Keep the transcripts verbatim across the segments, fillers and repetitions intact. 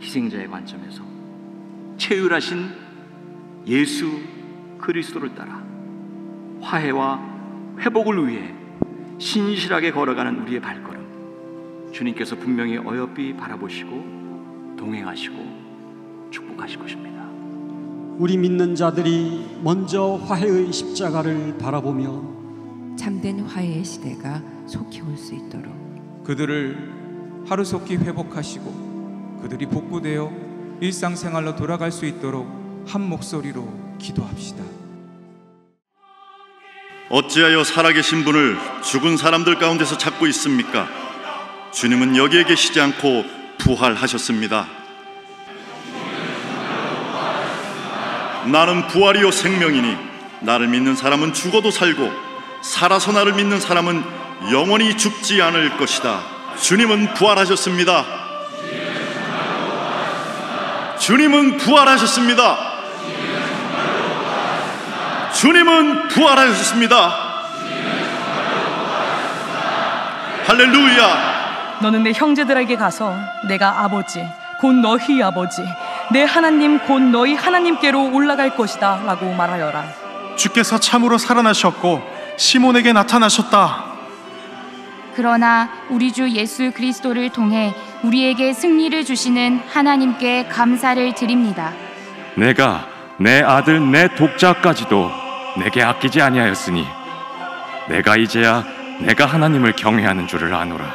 희생자의 관점에서 최율하신 예수 그리스도를 따라 화해와 회복을 위해 신실하게 걸어가는 우리의 발걸음, 주님께서 분명히 어여삐 바라보시고 동행하시고 축복하실 것입니다. 우리 믿는 자들이 먼저 화해의 십자가를 바라보며 참된 화해의 시대가 속히 올 수 있도록 그들을 하루속히 회복하시고 그들이 복구되어 일상생활로 돌아갈 수 있도록 한 목소리로 기도합시다. 어찌하여 살아계신 분을 죽은 사람들 가운데서 찾고 있습니까? 주님은 여기에 계시지 않고 부활하셨습니다. 나는 부활이요 생명이니 나를 믿는 사람은 죽어도 살고 살아서 나를 믿는 사람은 영원히 죽지 않을 것이다. 주님은 부활하셨습니다. 주님은 부활하셨습니다. 주님은 부활하셨습니다. 할렐루야. 너는 내 형제들에게 가서 내가 아버지 곧 너희 아버지 내 하나님 곧 너희 하나님께로 올라갈 것이다 라고 말하여라. 주께서 참으로 살아나셨고 시몬에게 나타나셨다. 그러나 우리 주 예수 그리스도를 통해 우리에게 승리를 주시는 하나님께 감사를 드립니다. 내가 내 아들 내 독자까지도 내게 아끼지 아니하였으니 내가 이제야 내가 하나님을 경외하는 줄을 아노라.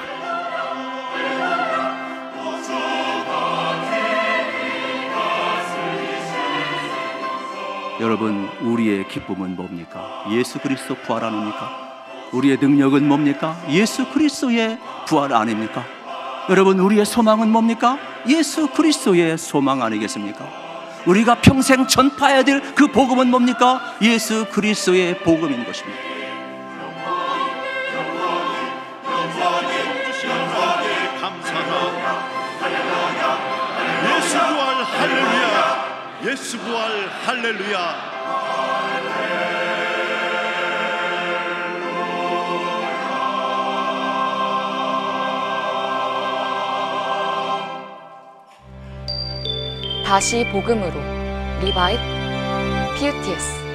여러분, 우리의 기쁨은 뭡니까? 예수 그리스도 부활 아닙니까? 우리의 능력은 뭡니까? 예수 그리스도의 부활 아닙니까? 여러분, 우리의 소망은 뭡니까? 예수 그리스도의 소망 아니겠습니까? 우리가 평생 전파해야 될 그 복음은 뭡니까? 예수 그리스도의 복음인 것입니다. 예수 부활 할렐루야. 예수 부활 할렐루야. 다시 복음으로 리바이브 피우티에스